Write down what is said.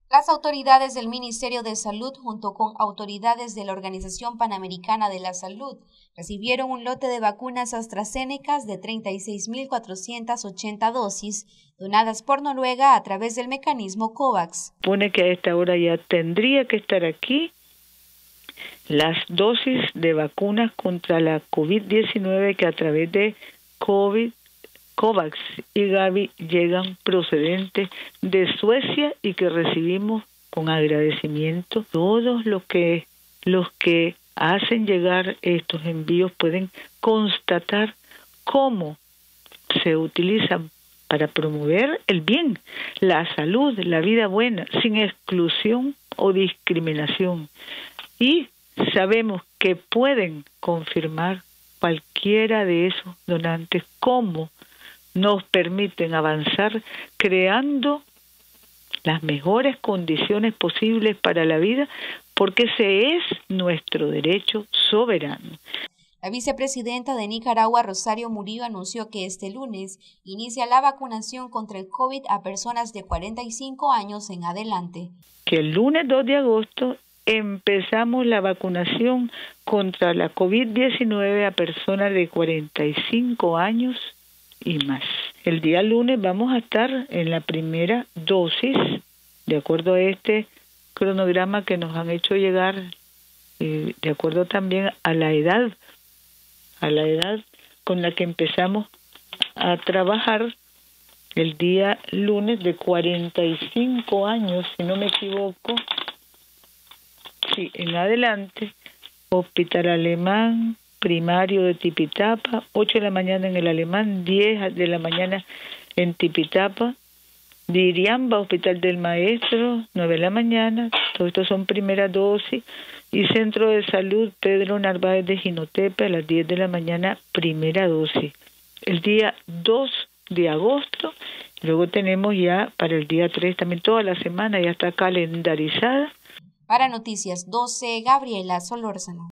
Las autoridades del Ministerio de Salud, junto con autoridades de la Organización Panamericana de la Salud, recibieron un lote de vacunas AstraZeneca de 36.480 dosis, donadas por Noruega a través del mecanismo COVAX. Supone que a esta hora ya tendría que estar aquí las dosis de vacunas contra la COVID-19 que a través de COVAX y Gavi llegan procedentes de Suecia y que recibimos con agradecimiento. Todos los que hacen llegar estos envíos pueden constatar cómo se utilizan para promover el bien, la salud, la vida buena, sin exclusión o discriminación. Y sabemos que pueden confirmar cualquiera de esos donantes cómo nos permiten avanzar creando las mejores condiciones posibles para la vida, porque ese es nuestro derecho soberano. La vicepresidenta de Nicaragua, Rosario Murillo, anunció que este lunes inicia la vacunación contra el COVID a personas de 45 años en adelante. Que el lunes 2 de agosto empezamos la vacunación contra la COVID-19 a personas de 45 años y más. El día lunes vamos a estar en la primera dosis, de acuerdo a este cronograma que nos han hecho llegar, de acuerdo también a la edad con la que empezamos a trabajar el día lunes de 45 años, si no me equivoco, sí, en adelante, Hospital Alemán, primario de Tipitapa, 8 de la mañana en el Alemán, 10 de la mañana en Tipitapa, Diriamba, Hospital del Maestro, 9 de la mañana, todo esto son primera dosis, y Centro de Salud Pedro Narváez de Jinotepe a las 10 de la mañana, primera dosis. El día 2 de agosto, luego tenemos ya para el día 3 también toda la semana, ya está calendarizada. Para Noticias 12, Gabriela Solórzano.